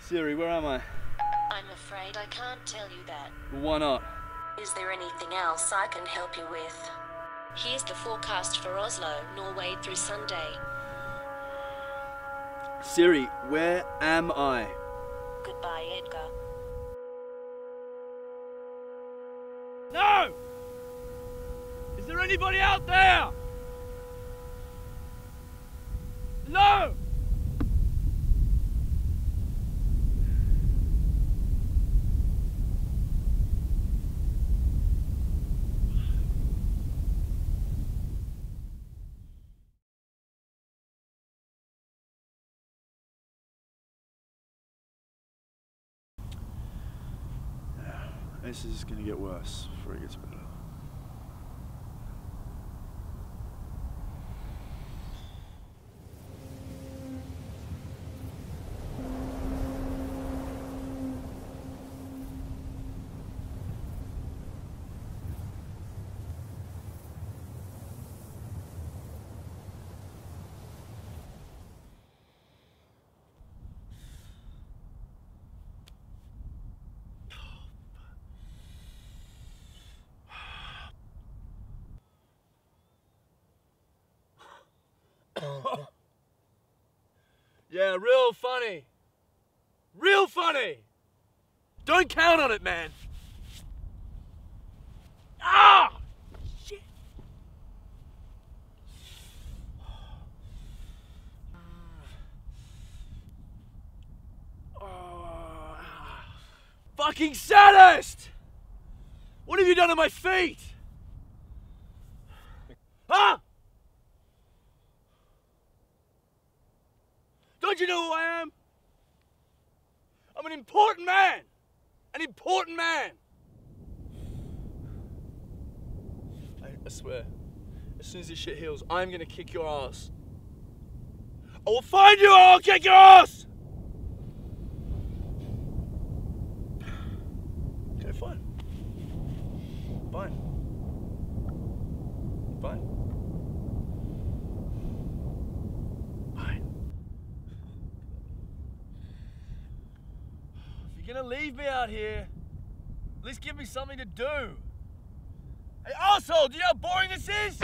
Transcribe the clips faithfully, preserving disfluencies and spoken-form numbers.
Siri, where am I? I'm afraid I can't tell you that. Why not? Is there anything else I can help you with? Here's the forecast for Oslo, Norway through Sunday. Siri, where am I? Goodbye, Edgar. No! Is there anybody out there? No! This is going to get worse before it gets better. Yeah, real funny. Real funny. Don't count on it, man. Ah! Shit. Oh, fucking sadist! What have you done to my feet? Huh? Don't you know who I am? I'm an important man! An important man! I, I swear, as soon as this shit heals, I'm gonna kick your ass. I will find you and I'll kick your ass! Okay, fine. Fine. Fine. You're gonna leave me out here, at least give me something to do. Hey, asshole, do you know how boring this is?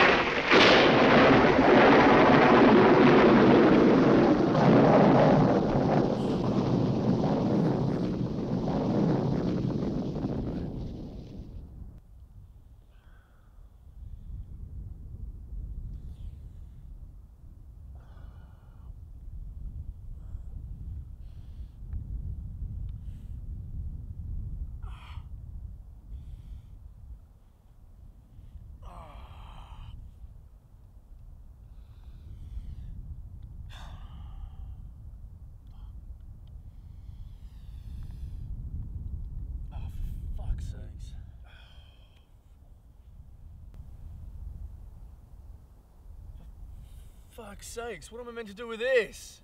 Fuck's sakes, what am I meant to do with this?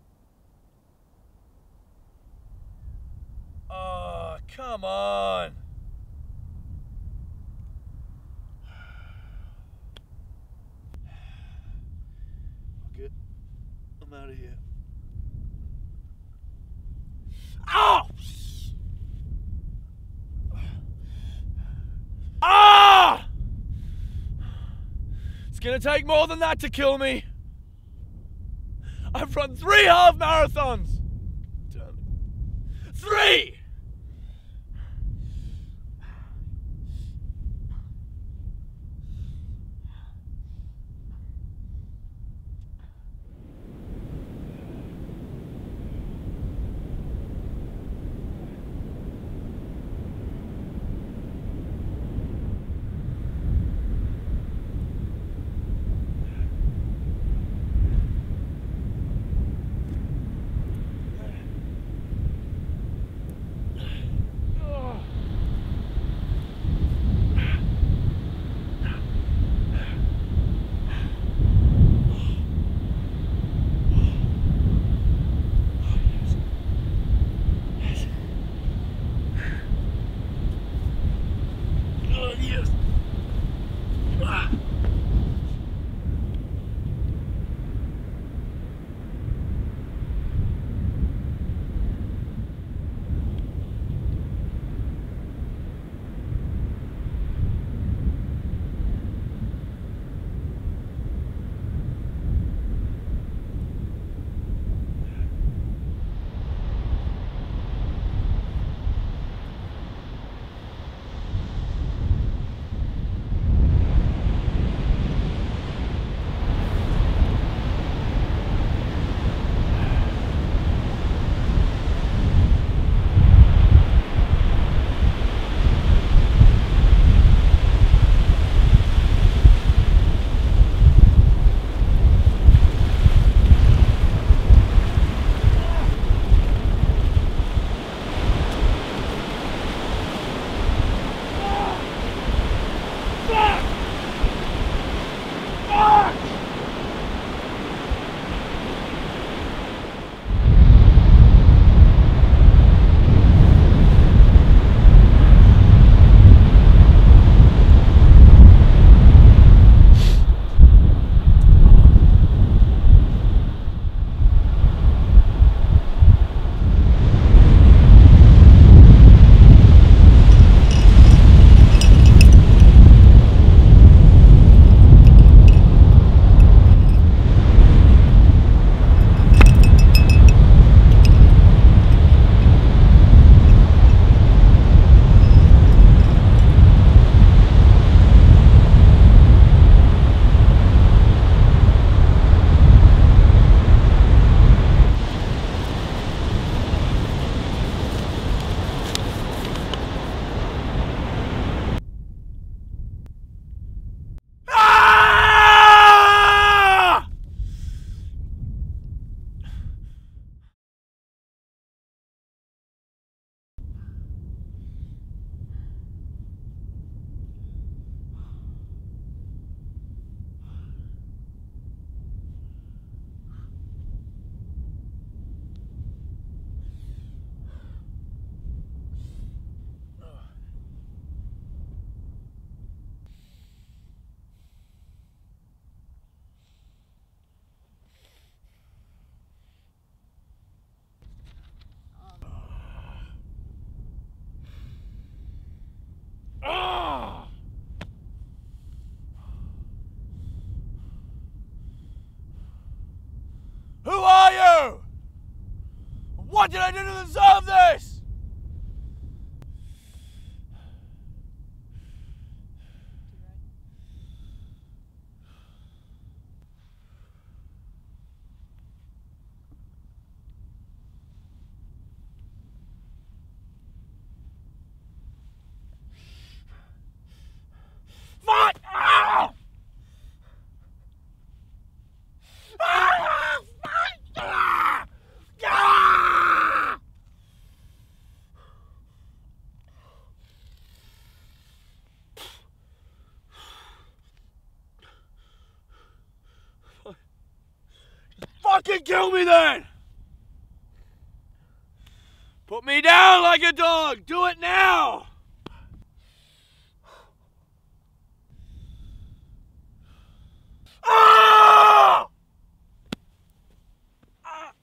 Oh, come on! Fuck it. I'm out of here. Ow! Ah! It's gonna take more than that to kill me. I've run three half marathons! Damn it. Three! What did I do to deserve this? Fuck! Ah! Ah! Fuck! Ah! Ah! Fucking kill me then! Put me down like a dog! Do it now! Ah! Ah!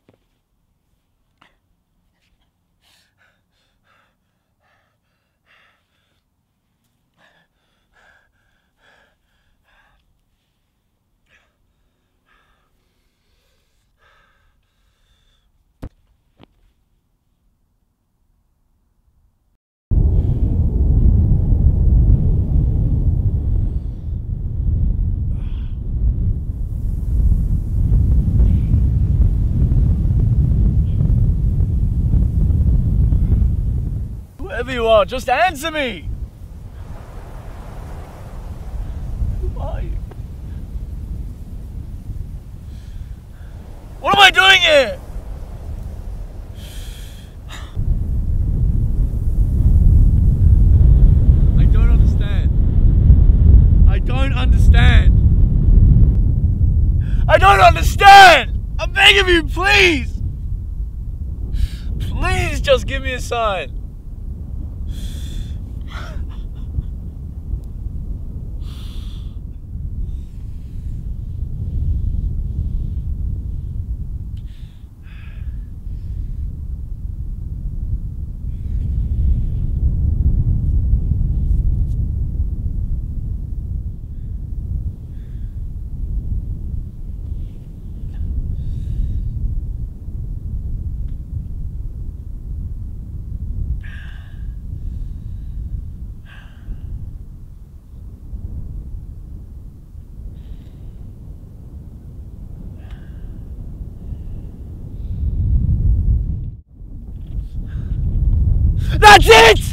Whoever you are, just answer me! Who are you? What am I doing here? I don't understand. I don't understand. I don't understand! I'm begging you, please! Please just give me a sign. That's it!